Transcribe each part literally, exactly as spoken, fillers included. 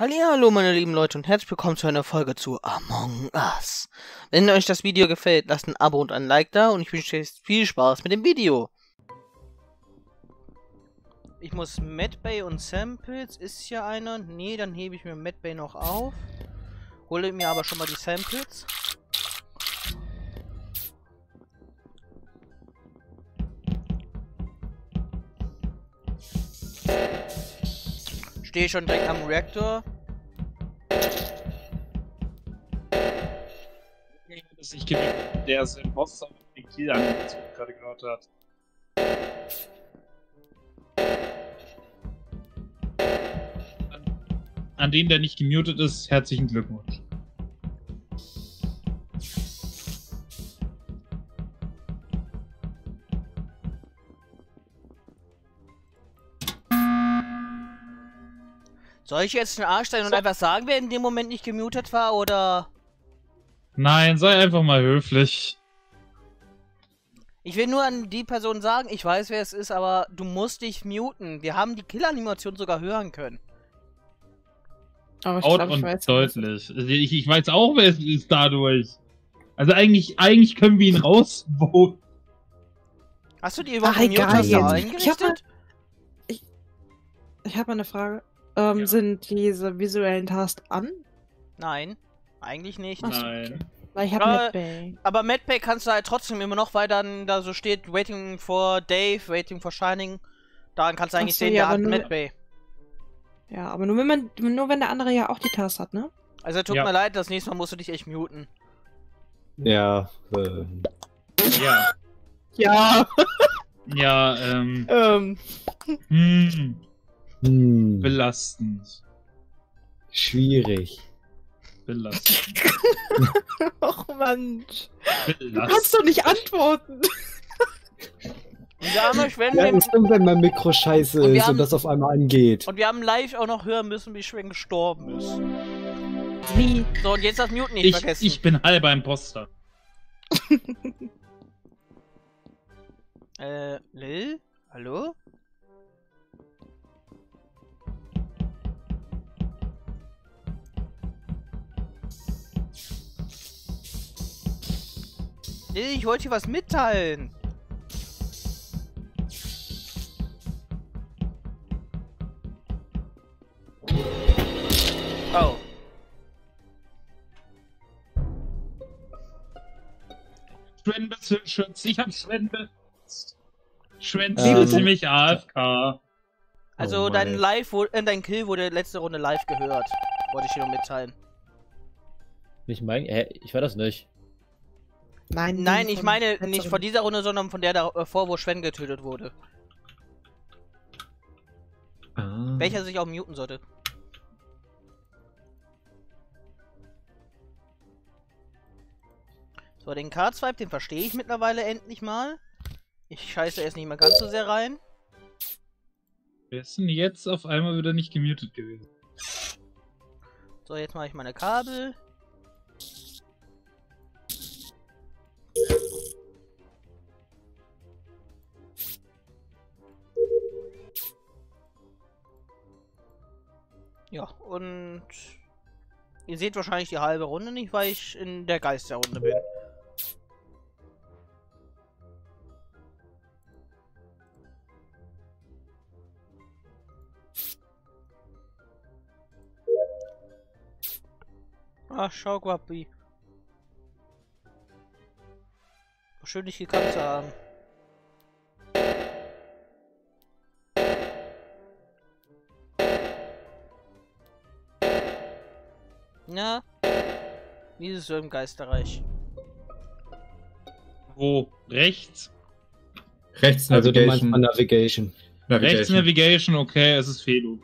Hallihallo meine lieben Leute und herzlich willkommen zu einer Folge zu Among Us. Wenn euch das Video gefällt, lasst ein Abo und ein Like da und ich wünsche euch viel Spaß mit dem Video. Ich muss Medbay und Samples, ist hier einer? Nee, dann hebe ich mir Medbay noch auf. Hole mir aber schon mal die Samples. Stehe schon direkt am Reaktor. Dass ich gewinne, der so im Boss auf den Kill angezogen gerade gehört hat. An, an den, der nicht gemutet ist, herzlichen Glückwunsch. Soll ich jetzt einen Arsch sein und einfach sagen, wer in dem Moment nicht gemutet war, oder? Nein, sei einfach mal höflich. Ich will nur an die Person sagen, ich weiß, wer es ist, aber du musst dich muten. Wir haben die Kill-Animation sogar hören können. Aber ich Laut glaub, ich und weiß, deutlich. Ich, ich weiß auch, wer es ist dadurch. Also eigentlich, eigentlich können wir ihn rausvoten. Hast du die überhaupt Ach, im egal Mute-Taster jetzt. eingerichtet? Ich hab mal- Ich, ich habe eine Frage. Ähm, Ja. Sind diese visuellen Tasks an? Nein, eigentlich nicht. Ach so, Nein. Weil ich habe Aber- Medbay. Aber Medbay kannst du halt trotzdem immer noch, weil dann da so steht, waiting for Dave, waiting for Shining. Daran kannst du eigentlich Ach so, sehen, ja, der aber hat nur- Medbay. Ja, aber nur wenn man, nur wenn der andere ja auch die Task hat, ne? Also tut Ja. mir leid, das nächste Mal musst du dich echt muten. Ja, äh, Ja. Ja. Ja, ähm. ähm. Hm, hm, belastend. schwierig. Belastend. Och Mensch. Du kannst Belastend. doch nicht antworten. Und wir haben euch, wenn Ja, wir, ist dumm, wenn mein Mikro scheiße Und wir ist haben- und das auf einmal angeht. und wir haben live auch noch hören müssen, wie Schwen gestorben ist. Wie? So, und jetzt das Muten nicht Ich, vergessen. ich bin halber Imposter. Äh, Lil? Hallo? Lil, ich wollte dir was mitteilen. Oh. Schwen beschützt. Ich hab Schwen beschützt. Schwen Ähm. ist nämlich A F K. Also Oh dein mein. Live, wo- äh, dein Kill wurde letzte Runde live gehört. Wollte ich dir nur mitteilen. Nicht mein. Hä? Ich war das nicht. Nein, Nein, die ich von meine letzter nicht Runde. von dieser Runde, sondern von der davor, wo Schwen getötet wurde. Ah. Welcher sich auch muten sollte. So, den Card-Swipe, den verstehe ich mittlerweile endlich mal. Ich scheiße erst nicht mehr ganz so sehr rein. Wer ist denn jetzt auf einmal wieder nicht gemutet gewesen? So, jetzt mache ich meine Kabel. Ja, und ihr seht wahrscheinlich die halbe Runde nicht, weil ich in der Geisterrunde bin. Ach, schau, Guapi. Schön, dich gekannt zu haben. Na? Wie ist es so im Geisterreich? Wo? Rechts? Rechts Also du meinst Navigation. mal Navigation. Rechts Navigation. Navigation, okay, es ist Felo.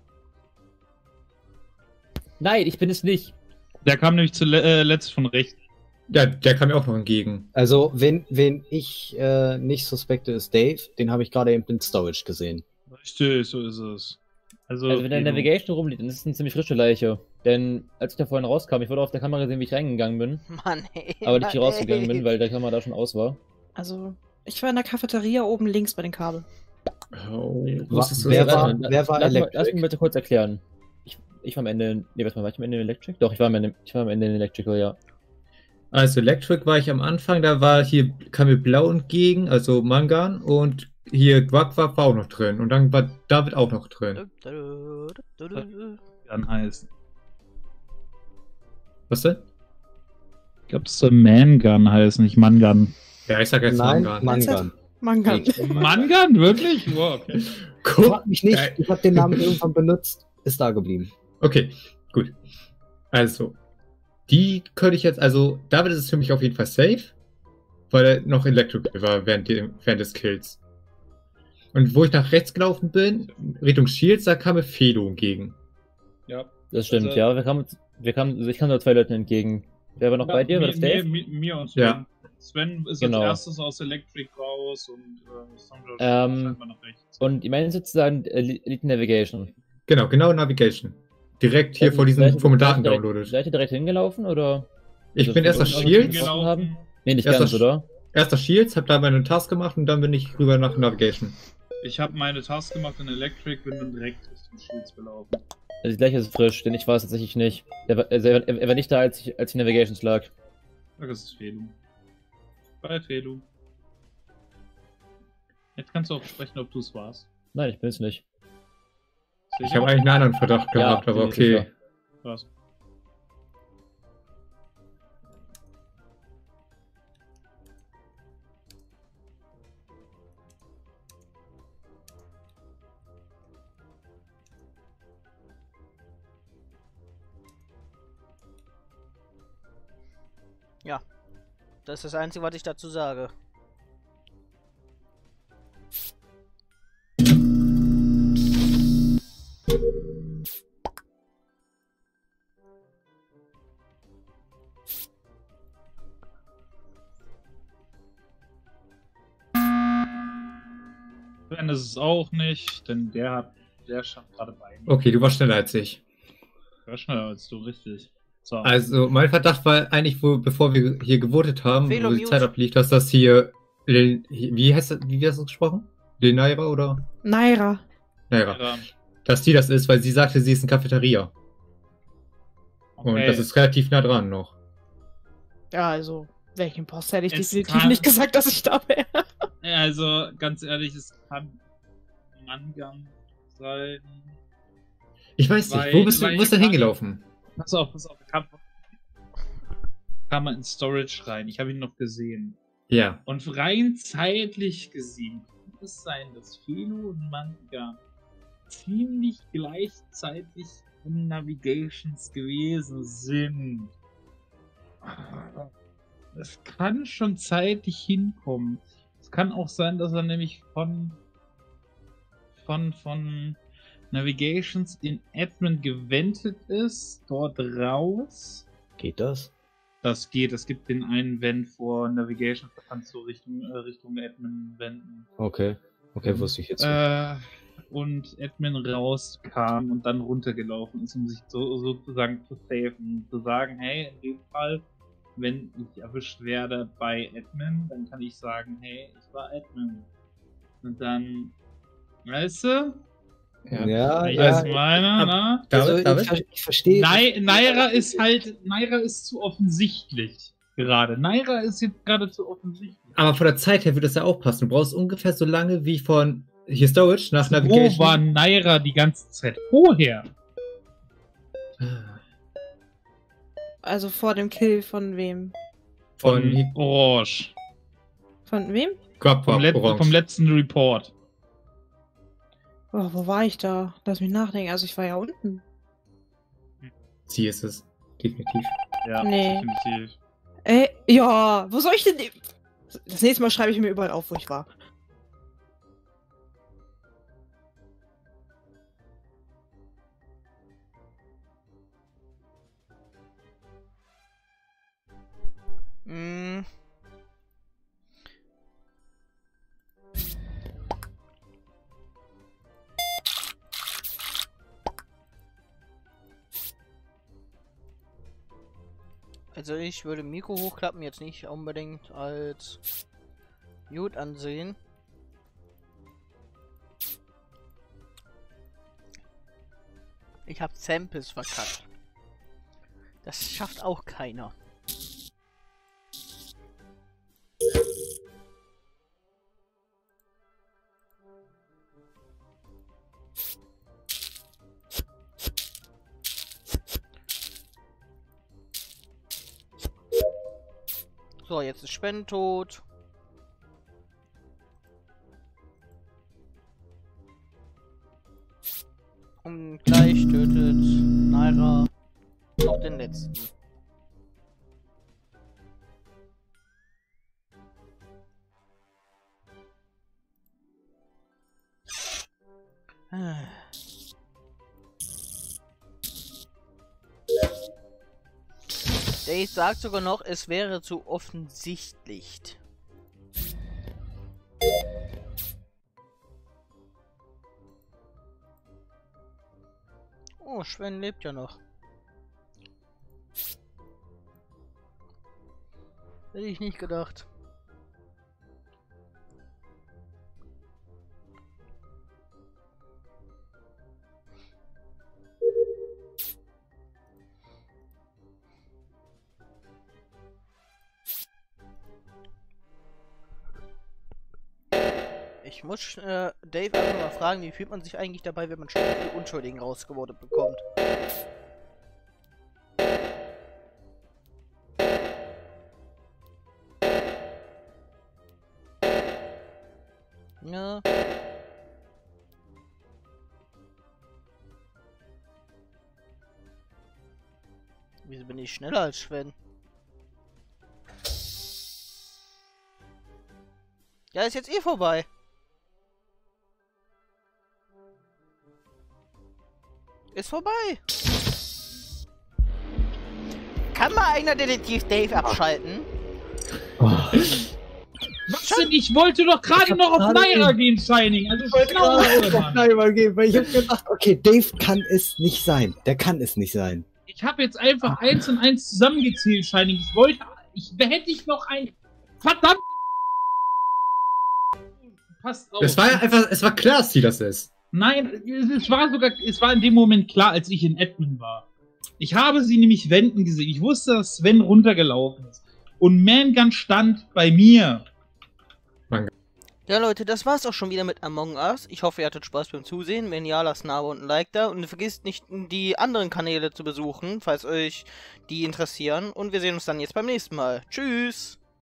Nein, ich bin es nicht. Der kam nämlich zuletzt von rechts. Ja, der kam mir auch noch entgegen. Also, wen, wen ich äh, nicht suspekte, ist Dave. Den habe ich gerade eben in Storage gesehen. Richtig, so ist es. Also, Also wenn der Felo. Navigation rumliegt, dann ist es eine ziemlich frische Leiche. Denn als ich da vorhin rauskam, ich wurde auf der Kamera gesehen, wie ich reingegangen bin. Mann, ey. Aber nicht wie Mann, rausgegangen ey. bin, weil der Kamera da schon aus war. Also, ich war in der Cafeteria oben links bei den Kabeln. Oh, Wa- wusstest du wer das? war- Warte mal, wer war lass, mal, Electric? lass mich bitte kurz erklären. Ich ich war am Ende, nee, was war ich am Ende in Electric? Doch, ich war am Ende, ich war am Ende in Electrical, ja. Also Electric war ich am Anfang, da war hier, kam mir Blau entgegen, also Mangan, und hier Quack war auch noch drin. Und dann war David auch noch drin. Dann heißt. Was denn? Ich glaube, es soll Mangun heißen, nicht Mangun. Ja, ich sag jetzt Nein, Mangan. Mangan. Mangan. Mangun? Wirklich? Wow, okay. Frag mich nicht, Äh, ich habe den Namen irgendwann benutzt, ist da geblieben. Okay, gut. Also, die könnte ich jetzt, also, David ist es für mich auf jeden Fall safe, weil er noch Electrical war während, dem, während des Kills. Und wo ich nach rechts gelaufen bin, Richtung Shields, da kam mir Felo entgegen. Ja. Das stimmt, Also- ja. Wir kamen, uns- wir kamen, also ich kam da zwei Leuten entgegen. Wer war noch Ja, bei dir? War mir, das Dave? Mir, mir, mir und Sven. Ja. Sven ist Genau. als erstes aus Electric raus und äh, Sandra Ähm, scheinbar nach rechts. Und ich meine sozusagen Elite Navigation. Genau, genau Navigation. Direkt hier Ähm, vor diesem, seid ihr- vom seid ihr Daten direkt- downloadet. Seid ihr direkt hingelaufen, oder? Ich also bin erst von nach unten aus Shields, hingelaufen Gelaufen. haben? Nee, nicht Erst ganz, das- oder? erst nach Shields, hab da meine Task gemacht und dann bin ich rüber nach Navigation. Ich habe meine Task gemacht in Electric, bin dann direkt Richtung Shields gelaufen. Also die gleiche ist frisch, denn ich war es tatsächlich nicht. Er war, also er, er war nicht da, als ich, als ich Navigations lag. Das ist Felu. Bei Felu. Jetzt kannst du auch sprechen, ob du es warst. Nein, ich bin es nicht. Ich habe eigentlich einen anderen Verdacht gehabt, bin aber ich okay. sicher. Was? Ja. Das ist das Einzige, was ich dazu sage. Sven ist es auch nicht, denn der hat, der stand gerade bei mir. Okay, du warst schneller als ich. War schneller als du, richtig. So. Also, mein Verdacht war eigentlich, wo, bevor wir hier gewotet haben, Felo wo die Mute. Zeit ablief, dass das hier, Lil- wie heißt das, wie hast du es gesprochen? Lenaira oder? Naira. Naira. Ja, Dass die das ist, weil sie sagte, sie ist in Cafeteria. Und okay. das ist relativ nah dran noch. Ja, also, welchen Post hätte ich Es definitiv kann- nicht gesagt, dass ich da wäre. Also, ganz ehrlich, es kann Mangan sein. Ich weiß nicht, Weil- wo bist du, weil wo ist denn ich- hingelaufen? Pass auf, pass auf. Kam, kam mal in Storage rein. Ich habe ihn noch gesehen. Ja. Und rein zeitlich gesehen kann es sein, dass Felo und Manga ziemlich gleichzeitig in Navigations gewesen sind. Das kann schon zeitlich hinkommen. Es kann auch sein, dass er nämlich von von von Navigations in Admin gewendet ist, dort raus. Geht das? Das geht, es gibt den einen Vent vor Navigation, da kannst du Richtung, äh, Richtung Admin wenden. Okay. Okay, wusste ich jetzt nicht. Äh, und Admin rauskam und dann runtergelaufen ist, um sich so, sozusagen zu safen. Zu sagen, hey, in dem Fall, wenn ich erwischt werde bei Admin, dann kann ich sagen, hey, ich war Admin. Und dann, weißt du? Ja, Ich ja. weiß meiner, ne? Also, David, David? ich, ver- ich verstehe. Nai Naira ist halt, Naira ist zu offensichtlich gerade. Naira ist jetzt gerade zu offensichtlich. Aber von der Zeit her würde das ja auch passen. Du brauchst ungefähr so lange wie von hier Storage nach Wo Navigation. war Naira die ganze Zeit vorher? Also vor dem Kill von wem? Von Orange. Von wem? Grab Vom, Let Orange. vom letzten Report. Oh, wo war ich da? Lass mich nachdenken. Also ich war ja unten. Sie ist es. Definitiv. Ja, Nee. definitiv. Äh, ja, wo soll ich denn... Das nächste Mal schreibe ich mir überall auf, wo ich war. Mm. Also ich würde Mikro hochklappen jetzt nicht unbedingt als Mute ansehen. Ich hab Samples verkackt. Das schafft auch keiner. So, jetzt ist Sven tot. Und gleich tötet Naira noch den letzten. Ah. Dave sagt sogar noch, es wäre zu offensichtlich. Oh, Sven lebt ja noch. Hätte ich nicht gedacht. Ich muss äh, Dave einfach mal fragen, wie fühlt man sich eigentlich dabei, wenn man schon die Unschuldigen rausgeworfen bekommt. Ja. Wieso bin ich schneller als Sven? Ja, ist jetzt eh vorbei. Ist vorbei. Kann mal einer Detektiv Dave abschalten? Oh. Was denn? Ich wollte doch gerade noch auf Naira gehen, Shining. Also Ich wollte gerade auch auf Naira gehen, weil ich hab gedacht, okay, Dave kann es nicht sein. Der kann es nicht sein. Ich habe jetzt einfach eins und eins zusammengezählt, Shining. Ich wollte... Ich hätte ich noch ein... Verdammt! Passt auf. Es war ja einfach, es war klar, dass sie das ist. Nein, es war sogar, es war in dem Moment klar, als ich in Admin war. Ich habe sie nämlich wenden gesehen. Ich wusste, dass Sven runtergelaufen ist. Und Mangun stand bei mir. Ja Leute, das war's auch schon wieder mit Among Us. Ich hoffe, ihr hattet Spaß beim Zusehen. Wenn ja, lasst ein Abo und ein Like da. Und vergisst nicht, die anderen Kanäle zu besuchen, falls euch die interessieren. Und wir sehen uns dann jetzt beim nächsten Mal. Tschüss!